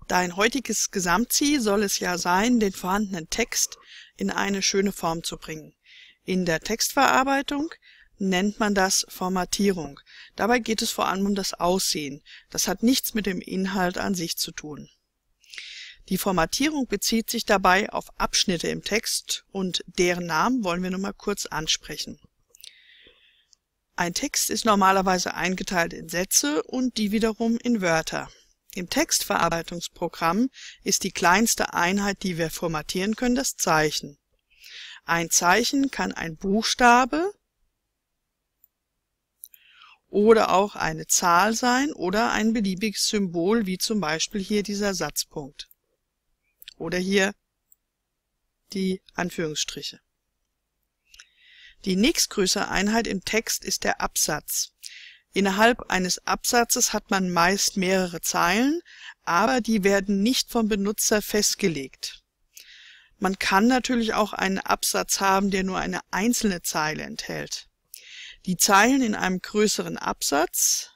Dein heutiges Gesamtziel soll es ja sein, den vorhandenen Text in eine schöne Form zu bringen. In der Textverarbeitung nennt man das Formatierung. Dabei geht es vor allem um das Aussehen. Das hat nichts mit dem Inhalt an sich zu tun. Die Formatierung bezieht sich dabei auf Abschnitte im Text und deren Namen wollen wir nun mal kurz ansprechen. Ein Text ist normalerweise eingeteilt in Sätze und die wiederum in Wörter. Im Textverarbeitungsprogramm ist die kleinste Einheit, die wir formatieren können, das Zeichen. Ein Zeichen kann ein Buchstabe oder auch eine Zahl sein oder ein beliebiges Symbol, wie zum Beispiel hier dieser Satzpunkt oder hier die Anführungsstriche. Die nächstgrößere Einheit im Text ist der Absatz. Innerhalb eines Absatzes hat man meist mehrere Zeilen, aber die werden nicht vom Benutzer festgelegt. Man kann natürlich auch einen Absatz haben, der nur eine einzelne Zeile enthält. Die Zeilen in einem größeren Absatz,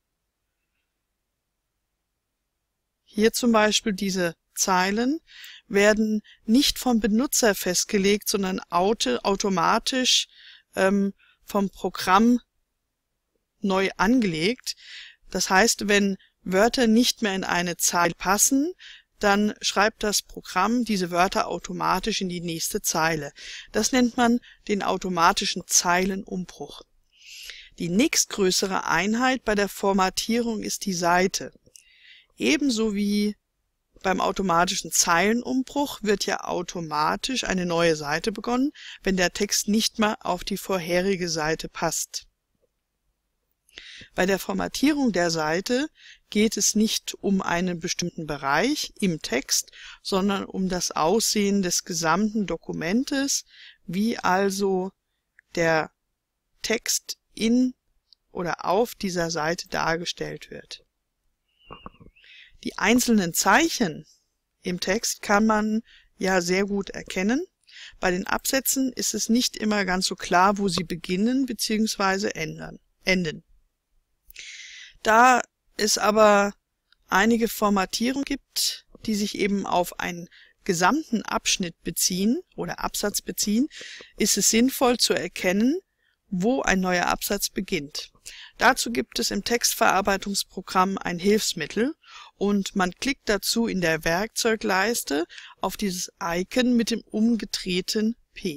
hier zum Beispiel diese Zeilen, werden nicht vom Benutzer festgelegt, sondern automatisch vom Programm neu angelegt. Das heißt, wenn Wörter nicht mehr in eine Zeile passen, dann schreibt das Programm diese Wörter automatisch in die nächste Zeile. Das nennt man den automatischen Zeilenumbruch. Die nächstgrößere Einheit bei der Formatierung ist die Seite. Ebenso wie beim automatischen Zeilenumbruch wird ja automatisch eine neue Seite begonnen, wenn der Text nicht mehr auf die vorherige Seite passt. Bei der Formatierung der Seite geht es nicht um einen bestimmten Bereich im Text, sondern um das Aussehen des gesamten Dokumentes, wie also der Text in oder auf dieser Seite dargestellt wird. Die einzelnen Zeichen im Text kann man ja sehr gut erkennen. Bei den Absätzen ist es nicht immer ganz so klar, wo sie beginnen bzw. enden. Da es aber einige Formatierungen gibt, die sich eben auf einen gesamten Abschnitt beziehen oder Absatz beziehen, ist es sinnvoll zu erkennen, wo ein neuer Absatz beginnt. Dazu gibt es im Textverarbeitungsprogramm ein Hilfsmittel und man klickt dazu in der Werkzeugleiste auf dieses Icon mit dem umgedrehten P.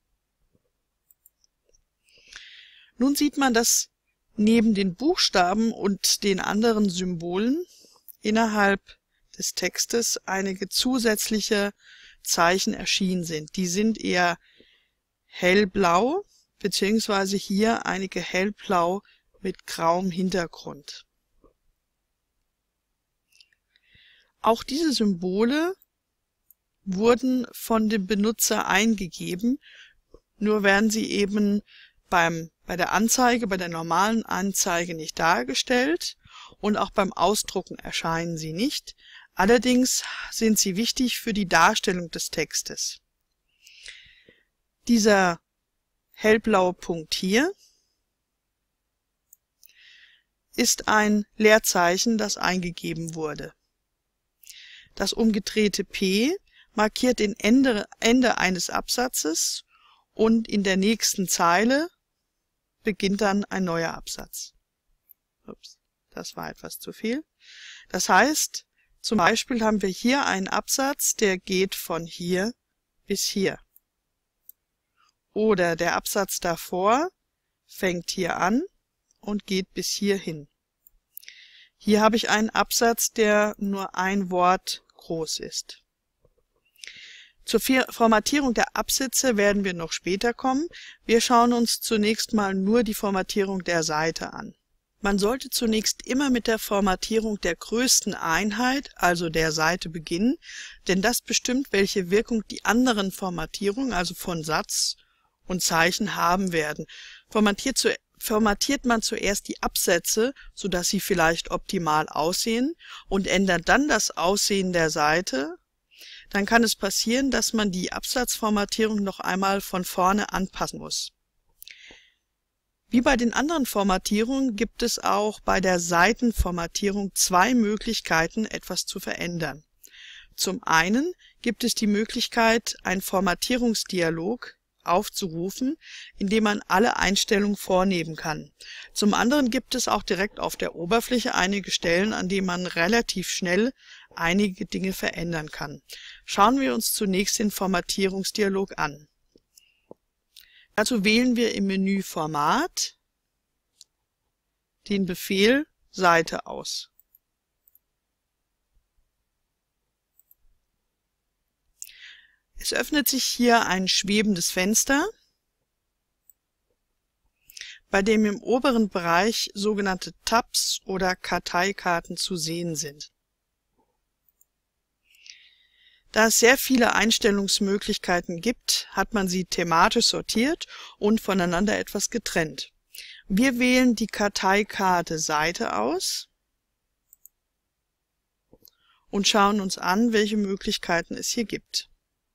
Nun sieht man, dass neben den Buchstaben und den anderen Symbolen innerhalb des Textes einige zusätzliche Zeichen erschienen sind. Die sind eher hellblau, beziehungsweise hier einige hellblau mit grauem Hintergrund. Auch diese Symbole wurden von dem Benutzer eingegeben, nur werden sie eben bei der Anzeige, bei der normalen Anzeige nicht dargestellt und auch beim Ausdrucken erscheinen sie nicht. Allerdings sind sie wichtig für die Darstellung des Textes. Dieser hellblaue Punkt hier ist ein Leerzeichen, das eingegeben wurde. Das umgedrehte P markiert den Ende eines Absatzes und in der nächsten Zeile beginnt dann ein neuer Absatz. Ups, das war etwas zu viel. Das heißt, zum Beispiel haben wir hier einen Absatz, der geht von hier bis hier. Oder der Absatz davor fängt hier an und geht bis hierhin. Hier habe ich einen Absatz, der nur ein Wort groß ist. Zur Formatierung der Absätze werden wir noch später kommen. Wir schauen uns zunächst mal nur die Formatierung der Seite an. Man sollte zunächst immer mit der Formatierung der größten Einheit, also der Seite, beginnen, denn das bestimmt, welche Wirkung die anderen Formatierungen, also von Satz und Zeichen, haben werden. Formatiert man zuerst die Absätze, sodass sie vielleicht optimal aussehen und ändert dann das Aussehen der Seite, dann kann es passieren, dass man die Absatzformatierung noch einmal von vorne anpassen muss. Wie bei den anderen Formatierungen gibt es auch bei der Seitenformatierung zwei Möglichkeiten, etwas zu verändern. Zum einen gibt es die Möglichkeit, einen Formatierungsdialog aufzurufen, indem man alle Einstellungen vornehmen kann. Zum anderen gibt es auch direkt auf der Oberfläche einige Stellen, an denen man relativ schnell einige Dinge verändern kann. Schauen wir uns zunächst den Formatierungsdialog an. Dazu wählen wir im Menü Format den Befehl Seite aus. Es öffnet sich hier ein schwebendes Fenster, bei dem im oberen Bereich sogenannte Tabs oder Karteikarten zu sehen sind. Da es sehr viele Einstellungsmöglichkeiten gibt, hat man sie thematisch sortiert und voneinander etwas getrennt. Wir wählen die Karteikarte Seite aus und schauen uns an, welche Möglichkeiten es hier gibt.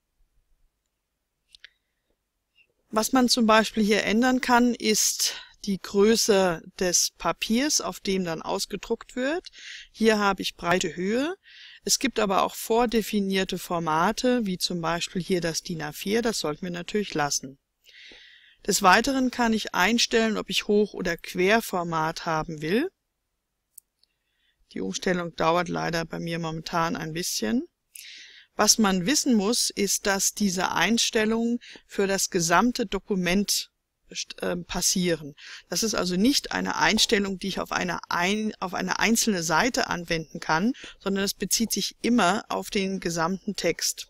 Was man zum Beispiel hier ändern kann, ist die Größe des Papiers, auf dem dann ausgedruckt wird. Hier habe ich Breite, Höhe. Es gibt aber auch vordefinierte Formate, wie zum Beispiel hier das DIN A4, das sollten wir natürlich lassen. Des Weiteren kann ich einstellen, ob ich Hoch- oder Querformat haben will. Die Umstellung dauert leider bei mir momentan ein bisschen. Was man wissen muss, ist, dass diese Einstellungen für das gesamte Dokument passieren. Das ist also nicht eine Einstellung, die ich auf eine einzelne Seite anwenden kann, sondern es bezieht sich immer auf den gesamten Text.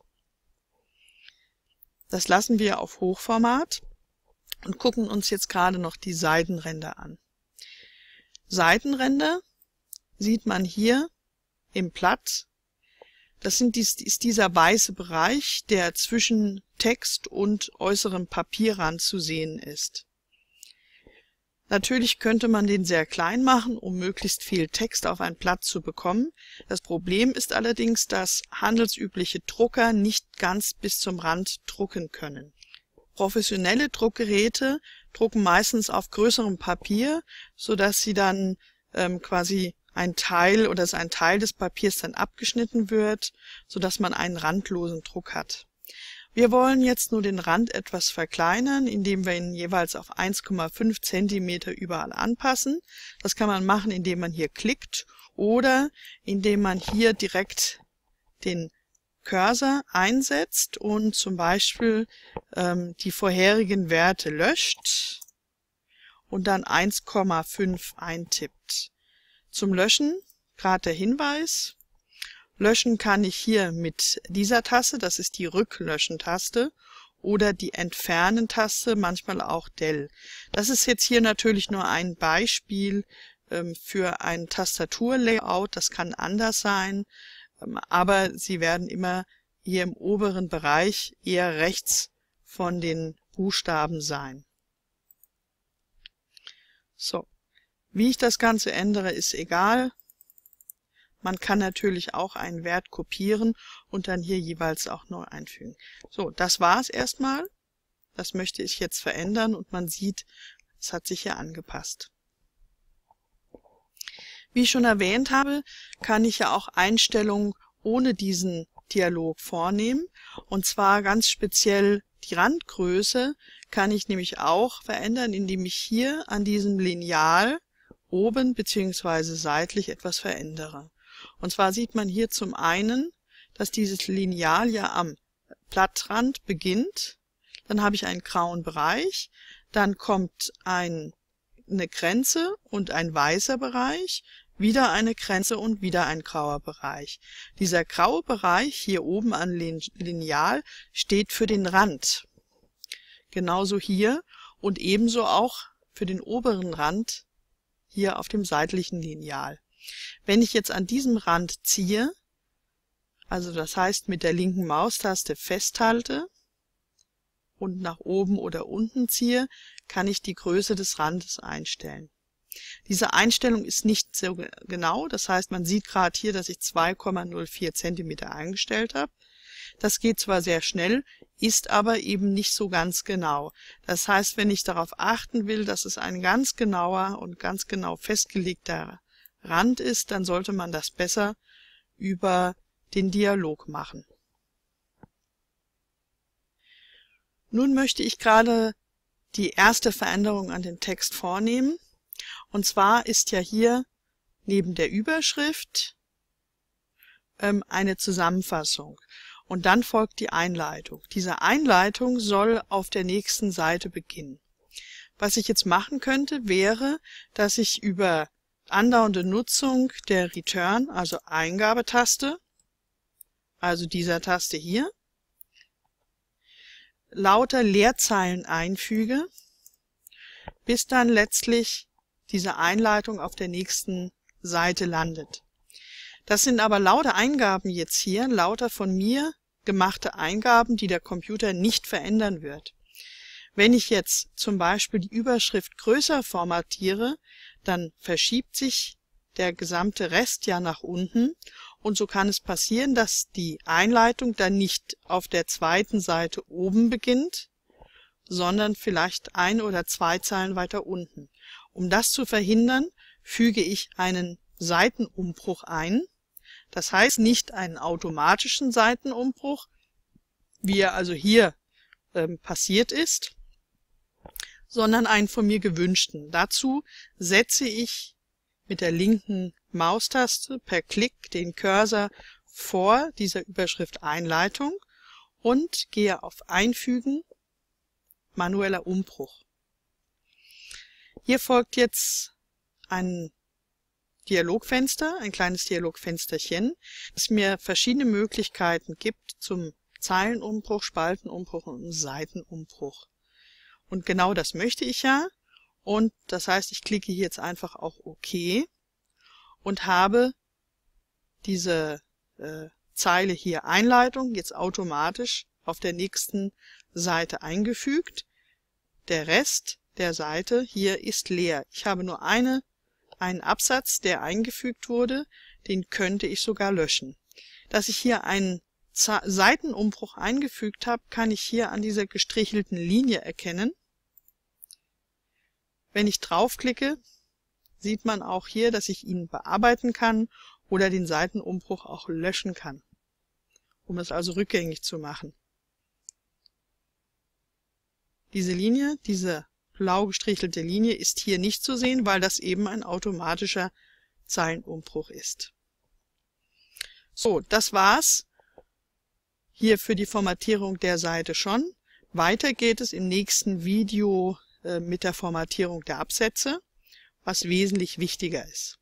Das lassen wir auf Hochformat und gucken uns jetzt gerade noch die Seitenränder an. Seitenränder sieht man hier im Blatt. Das ist dieser weiße Bereich, der zwischen Text und äußerem Papierrand zu sehen ist. Natürlich könnte man den sehr klein machen, um möglichst viel Text auf ein Blatt zu bekommen. Das Problem ist allerdings, dass handelsübliche Drucker nicht ganz bis zum Rand drucken können. Professionelle Druckgeräte drucken meistens auf größerem Papier, sodass sie dann quasi ein Teil des Papiers dann abgeschnitten wird, sodass man einen randlosen Druck hat. Wir wollen jetzt nur den Rand etwas verkleinern, indem wir ihn jeweils auf 1,5 cm überall anpassen. Das kann man machen, indem man hier klickt oder indem man hier direkt den Cursor einsetzt und zum Beispiel die vorherigen Werte löscht und dann 1,5 eintippt. Zum Löschen, gerade der Hinweis, löschen kann ich hier mit dieser Taste, das ist die Rücklöschen-Taste, oder die Entfernen-Taste, manchmal auch Del. Das ist jetzt hier natürlich nur ein Beispiel für ein Tastaturlayout, das kann anders sein, aber Sie werden immer hier im oberen Bereich eher rechts von den Buchstaben sein. So. Wie ich das Ganze ändere, ist egal. Man kann natürlich auch einen Wert kopieren und dann hier jeweils auch neu einfügen. So, das war es erstmal. Das möchte ich jetzt verändern und man sieht, es hat sich hier angepasst. Wie ich schon erwähnt habe, kann ich ja auch Einstellungen ohne diesen Dialog vornehmen. Und zwar ganz speziell die Randgröße kann ich nämlich auch verändern, indem ich hier an diesem Lineal oben bzw. seitlich etwas verändere. Und zwar sieht man hier zum einen, dass dieses Lineal ja am Blattrand beginnt. Dann habe ich einen grauen Bereich, dann kommt eine Grenze und ein weißer Bereich, wieder eine Grenze und wieder ein grauer Bereich. Dieser graue Bereich hier oben am Lineal steht für den Rand. Genauso hier und ebenso auch für den oberen Rand hier auf dem seitlichen Lineal. Wenn ich jetzt an diesem Rand ziehe, also das heißt mit der linken Maustaste festhalte und nach oben oder unten ziehe, kann ich die Größe des Randes einstellen. Diese Einstellung ist nicht so genau, das heißt, man sieht gerade hier, dass ich 2,04 cm eingestellt habe. Das geht zwar sehr schnell, ist aber eben nicht so ganz genau. Das heißt, wenn ich darauf achten will, dass es ein ganz genauer und ganz genau festgelegter Rand ist, dann sollte man das besser über den Dialog machen. Nun möchte ich gerade die erste Veränderung an dem Text vornehmen. Und zwar ist ja hier neben der Überschrift eine Zusammenfassung. Und dann folgt die Einleitung. Diese Einleitung soll auf der nächsten Seite beginnen. Was ich jetzt machen könnte, wäre, dass ich über andauernde Nutzung der Return, also Eingabetaste, also dieser Taste hier, lauter Leerzeilen einfüge, bis dann letztlich diese Einleitung auf der nächsten Seite landet. Das sind aber lauter Eingaben jetzt hier, lauter von mir gemachte Eingaben, die der Computer nicht verändern wird. Wenn ich jetzt zum Beispiel die Überschrift größer formatiere, dann verschiebt sich der gesamte Rest ja nach unten und so kann es passieren, dass die Einleitung dann nicht auf der zweiten Seite oben beginnt, sondern vielleicht 1 oder 2 Zeilen weiter unten. Um das zu verhindern, füge ich einen Seitenumbruch ein. Das heißt nicht einen automatischen Seitenumbruch, wie er also hier passiert ist, sondern einen von mir gewünschten. Dazu setze ich mit der linken Maustaste per Klick den Cursor vor dieser Überschrift Einleitung und gehe auf Einfügen, manueller Umbruch. Hier folgt jetzt ein Dialogfenster, ein kleines Dialogfensterchen, das mir verschiedene Möglichkeiten gibt zum Zeilenumbruch, Spaltenumbruch und Seitenumbruch. Und genau das möchte ich ja. Und das heißt, ich klicke hier jetzt einfach auch OK und habe diese Zeile hier Einleitung jetzt automatisch auf der nächsten Seite eingefügt. Der Rest der Seite hier ist leer. Ich habe nur einen Absatz, der eingefügt wurde, den könnte ich sogar löschen. Dass ich hier einen Seitenumbruch eingefügt habe, kann ich hier an dieser gestrichelten Linie erkennen. Wenn ich draufklicke, sieht man auch hier, dass ich ihn bearbeiten kann oder den Seitenumbruch auch löschen kann, um es also rückgängig zu machen. Diese Linie, diese blau gestrichelte Linie ist hier nicht zu sehen, weil das eben ein automatischer Zeilenumbruch ist. So, das war's hier für die Formatierung der Seite schon. Weiter geht es im nächsten Video mit der Formatierung der Absätze, was wesentlich wichtiger ist.